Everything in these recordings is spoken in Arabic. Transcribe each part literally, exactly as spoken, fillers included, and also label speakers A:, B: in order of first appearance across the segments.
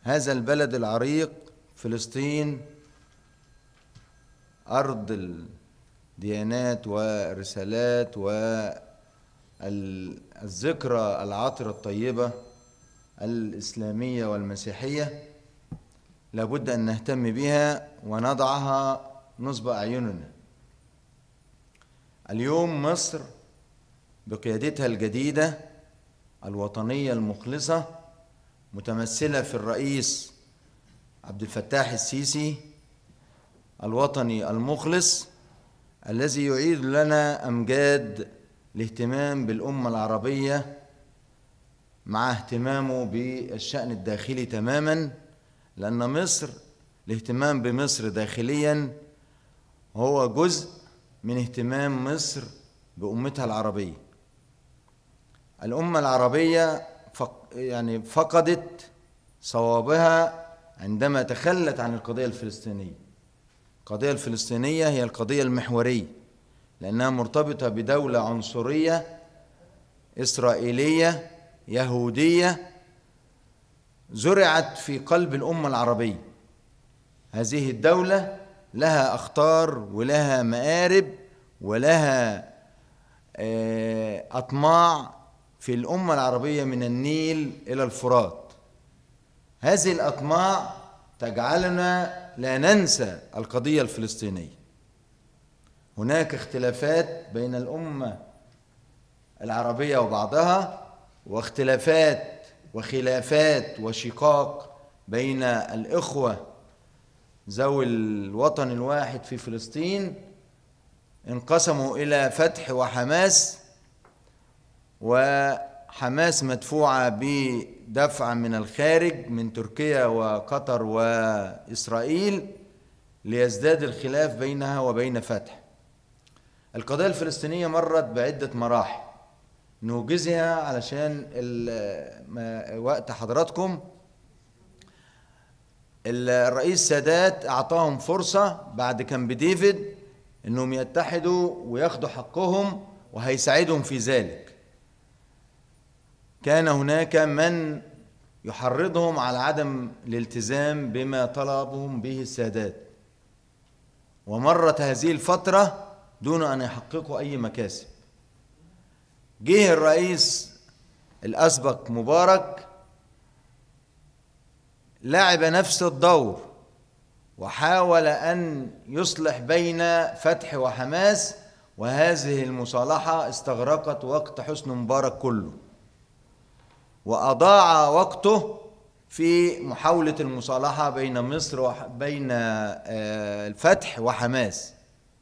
A: هذا البلد العريق فلسطين، أرض الديانات والرسالات والذكرى العطرة الطيبة الإسلامية والمسيحية، لابد أن نهتم بها ونضعها نصب أعيننا. اليوم مصر بقيادتها الجديدة الوطنية المخلصة، متمثلة في الرئيس عبد الفتاح السيسي الوطني المخلص، الذي يعيد لنا أمجاد الاهتمام بالأمة العربية مع اهتمامه بالشأن الداخلي تماما، لأن مصر الاهتمام بمصر داخليا هو جزء من اهتمام مصر بأمتها العربية. الأمة العربية فق يعني فقدت صوابها عندما تخلت عن القضية الفلسطينية. القضية الفلسطينية هي القضية المحورية، لأنها مرتبطة بدولة عنصرية إسرائيلية يهودية زرعت في قلب الأمة العربية. هذه الدولة لها أخطار ولها مآرب ولها أطماع في الأمة العربية من النيل إلى الفرات. هذه الأطماع تجعلنا لا ننسى القضية الفلسطينية. هناك اختلافات بين الأمة العربية وبعضها، واختلافات وخلافات وشقاق بين الإخوة ذوي الوطن الواحد في فلسطين، انقسموا إلى فتح وحماس، وحماس مدفوعة بدفع من الخارج من تركيا وقطر وإسرائيل ليزداد الخلاف بينها وبين فتح. القضية الفلسطينية مرت بعدة مراحل نوجزها علشان وقت حضراتكم. الرئيس سادات أعطاهم فرصة بعد كامب ديفيد أنهم يتحدوا وياخدوا حقهم، وهيساعدهم في ذلك. كان هناك من يحرضهم على عدم الالتزام بما طلبهم به السادات، ومرت هذه الفترة دون أن يحققوا أي مكاسب. جه الرئيس الأسبق مبارك لعب نفس الدور وحاول أن يصلح بين فتح وحماس، وهذه المصالحة استغرقت وقت حسني مبارك كله، وأضاع وقته في محاولة المصالحة بين مصر وبين الفتح وحماس.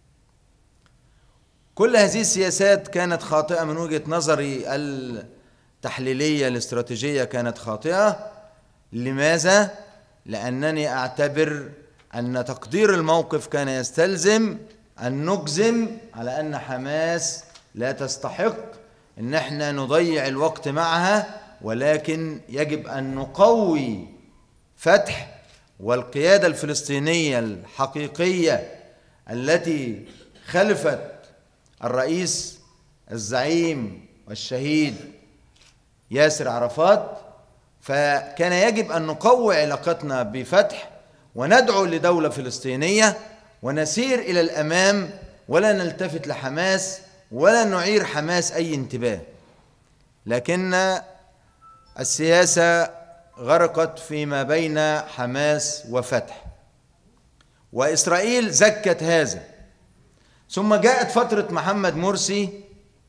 A: كل هذه السياسات كانت خاطئة من وجهة نظري التحليلية الاستراتيجية، كانت خاطئة. لماذا؟ لأنني أعتبر أن تقدير الموقف كان يستلزم أن نجزم على أن حماس لا تستحق أن احنا نضيع الوقت معها، ولكن يجب أن نقوي فتح والقيادة الفلسطينية الحقيقية التي خلفت الرئيس الزعيم والشهيد ياسر عرفات. فكان يجب أن نقوي علاقتنا بفتح وندعو لدولة فلسطينية ونسير إلى الأمام، ولا نلتفت لحماس ولا نعير حماس أي انتباه. لكن السياسة غرقت فيما بين حماس وفتح، وإسرائيل زكت هذا. ثم جاءت فترة محمد مرسي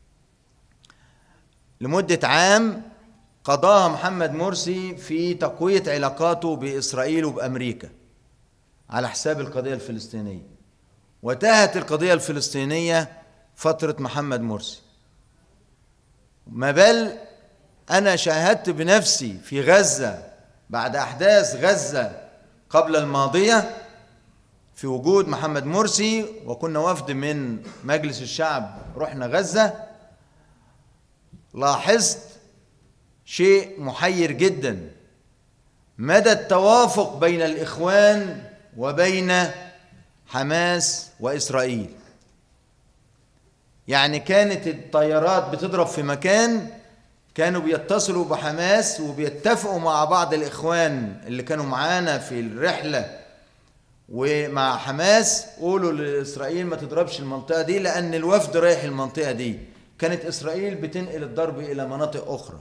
A: لمدة عام قضاها محمد مرسي في تقوية علاقاته بإسرائيل وبأمريكا على حساب القضية الفلسطينية، وتاهت القضية الفلسطينية فترة محمد مرسي. ما بل أنا شاهدت بنفسي في غزة بعد أحداث غزة قبل الماضية في وجود محمد مرسي، وكنا وفد من مجلس الشعب رحنا غزة، لاحظت شيء محير جدا، مدى التوافق بين الإخوان وبين حماس وإسرائيل. يعني كانت الطيارات بتضرب في مكان، كانوا بيتصلوا بحماس وبيتفقوا مع بعض الإخوان اللي كانوا معانا في الرحلة ومع حماس، قولوا لإسرائيل ما تضربش المنطقة دي لأن الوفد رايح المنطقة دي. كانت إسرائيل بتنقل الضرب إلى مناطق أخرى.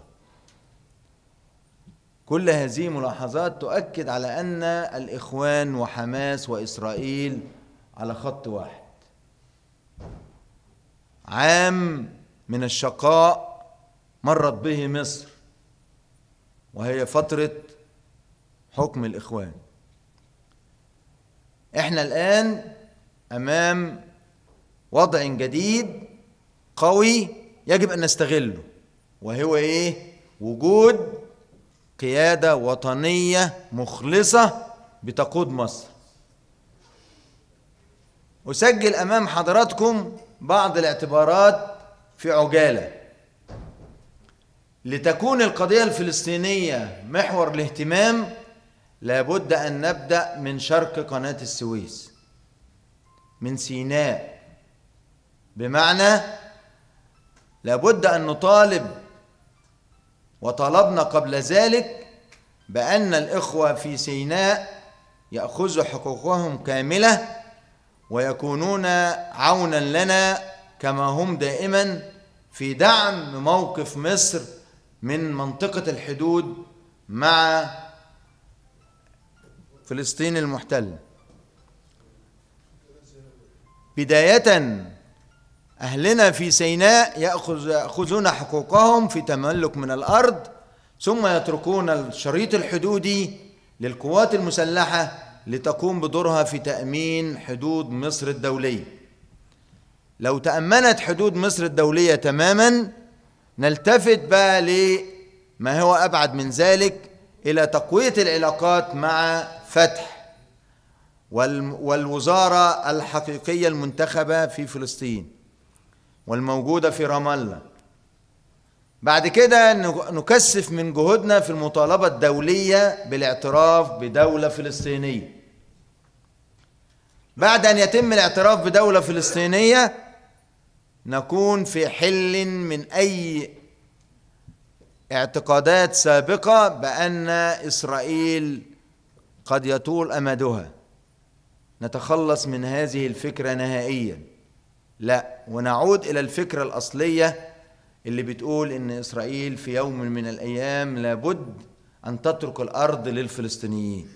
A: كل هذه ملاحظات تؤكد على أن الإخوان وحماس وإسرائيل على خط واحد. عام من الشقاء مرت به مصر وهي فترة حكم الإخوان. احنا الآن أمام وضع جديد قوي يجب أن نستغله، وهو إيه؟ وجود قيادة وطنية مخلصة بتقود مصر. أسجل أمام حضراتكم بعض الاعتبارات في عجالة. لتكون القضية الفلسطينية محور الاهتمام لابد أن نبدأ من شرق قناة السويس، من سيناء، بمعنى لابد أن نطالب وطلبنا قبل ذلك بأن الإخوة في سيناء يأخذوا حقوقهم كاملة ويكونون عونا لنا كما هم دائما في دعم موقف مصر من منطقة الحدود مع فلسطين المحتلة. بداية أهلنا في سيناء يأخذ يأخذون حقوقهم في تملك من الأرض، ثم يتركون الشريط الحدودي للقوات المسلحة لتقوم بدورها في تأمين حدود مصر الدولية. لو تأمنت حدود مصر الدولية تماما نلتفت بقى لما هو أبعد من ذلك، إلى تقوية العلاقات مع فتح والوزارة الحقيقية المنتخبة في فلسطين والموجودة في رام الله. بعد كده نكثف من جهودنا في المطالبة الدولية بالاعتراف بدولة فلسطينية. بعد أن يتم الاعتراف بدولة فلسطينية نكون في حل من أي اعتقادات سابقة بأن إسرائيل قد يطول أمدها. نتخلص من هذه الفكرة نهائيا، لا، ونعود إلى الفكرة الأصلية اللي بتقول إن إسرائيل في يوم من الأيام لابد أن تترك الأرض للفلسطينيين.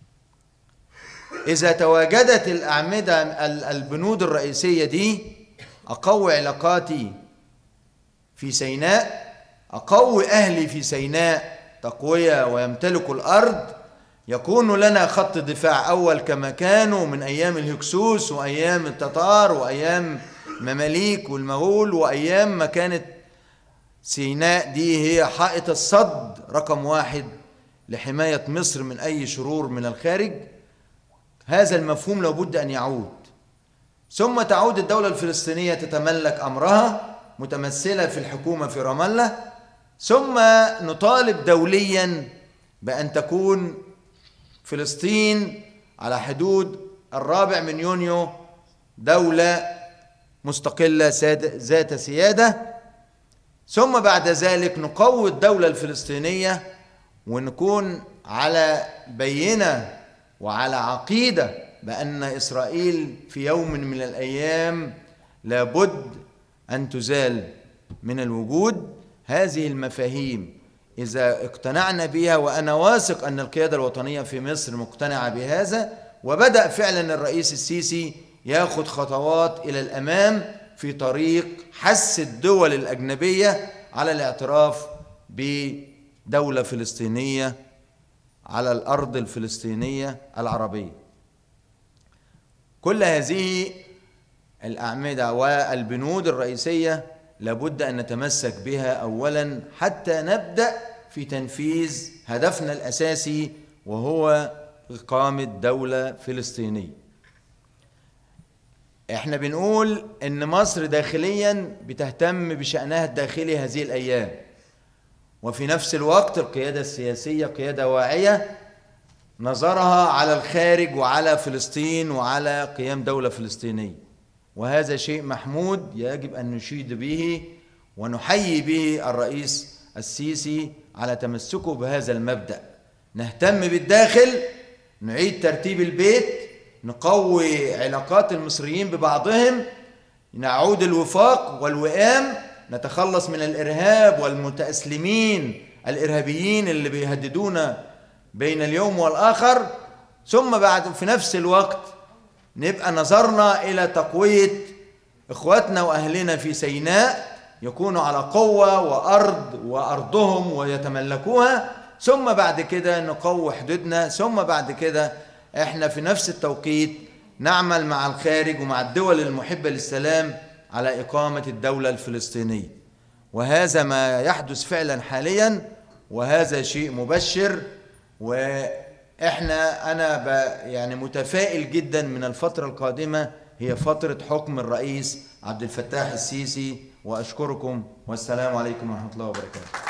A: إذا تواجدت الأعمدة البنود الرئيسية دي، أقوي علاقاتي في سيناء، أقوي أهلي في سيناء تقوية ويمتلكوا الأرض، يكون لنا خط دفاع أول كما كانوا من أيام الهكسوس وأيام التتار وأيام مماليك والمغول، وأيام ما كانت سيناء دي هي حائط الصد رقم واحد لحماية مصر من أي شرور من الخارج. هذا المفهوم لابد أن يعود، ثم تعود الدولة الفلسطينية تتملك أمرها متمثلة في الحكومة في رام الله، ثم نطالب دوليا بأن تكون فلسطين على حدود الرابع من يونيو دولة مستقلة ذات سيادة، ثم بعد ذلك نقوي الدولة الفلسطينية ونكون على بينة وعلى عقيدة بأن إسرائيل في يوم من الأيام لابد أن تزال من الوجود. هذه المفاهيم إذا اقتنعنا بها، وأنا واثق أن القيادة الوطنية في مصر مقتنعة بهذا، وبدأ فعلا الرئيس السيسي ياخد خطوات إلى الأمام في طريق حث الدول الأجنبية على الاعتراف بدولة فلسطينية على الأرض الفلسطينية العربية. كل هذه الأعمدة والبنود الرئيسية لابد أن نتمسك بها أولا حتى نبدأ في تنفيذ هدفنا الأساسي، وهو إقامة دولة فلسطينية. احنا بنقول ان مصر داخليا بتهتم بشأنها الداخلي هذه الأيام، وفي نفس الوقت القيادة السياسية قيادة واعية نظرها على الخارج وعلى فلسطين وعلى قيام دولة فلسطينية، وهذا شيء محمود يجب أن نشيد به ونحيي به الرئيس السيسي على تمسكه بهذا المبدأ. نهتم بالداخل، نعيد ترتيب البيت، نقوي علاقات المصريين ببعضهم، نعود الوفاق والوئام، نتخلص من الإرهاب والمتأسلمين الإرهابيين اللي بيهددونا بين اليوم والآخر. ثم بعد في نفس الوقت نبقى نظرنا إلى تقوية إخواتنا وأهلنا في سيناء، يكونوا على قوة وأرض وأرضهم ويتملكوها. ثم بعد كده نقوي حدودنا. ثم بعد كده احنا في نفس التوقيت نعمل مع الخارج ومع الدول المحبة للسلام على إقامة الدولة الفلسطينية. وهذا ما يحدث فعلا حاليا، وهذا شيء مبشر. وإحنا أنا يعني متفائل جدا من الفترة القادمة، هي فترة حكم الرئيس عبد الفتاح السيسي. وأشكركم والسلام عليكم ورحمة الله وبركاته.